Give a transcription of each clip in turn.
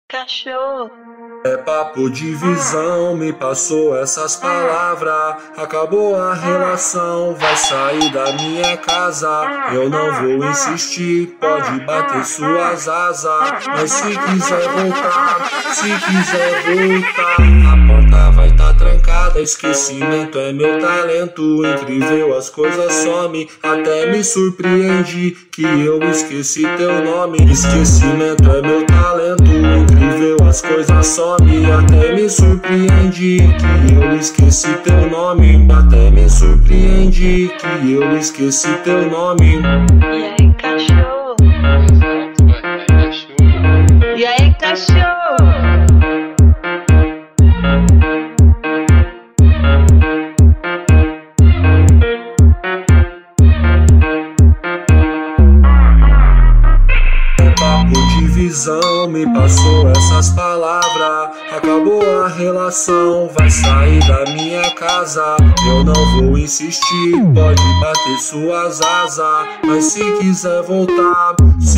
Cachorro. É papo de visão, me passou essas palavras. Acabou a relação, vai sair da minha casa. Eu não vou insistir, pode bater suas asas. Mas se quiser voltar, a porta vai tá trancada. Esquecimento é meu talento, incrível as coisas somem. Até me surpreende que eu esqueci teu nome. Esquecimento é meu talento, incrível as coisas somem. Até me surpreende que eu esqueci teu nome. Até me surpreende que eu esqueci teu nome. E aí, cachorro? E aí, cachorro? Visão, me passou essas palavras. Acabou a relação, vai sair da minha casa. Eu não vou insistir, pode bater suas asas. Mas se quiser voltar,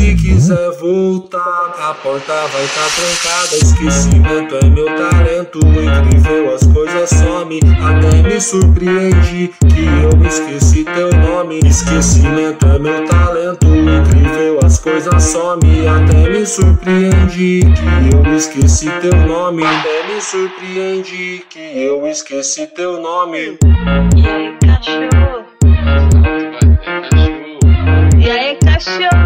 a porta vai tá trancada. Esquecimento é meu talento, incrível as coisas somem. Até me surpreende que eu esqueci teu nome. Esquecimento é meu talento, incrível as coisas somem. Até me surpreende que eu esqueci teu nome. Até me surpreende que eu esqueci teu nome. E aí, cachorro? E aí, cachorro?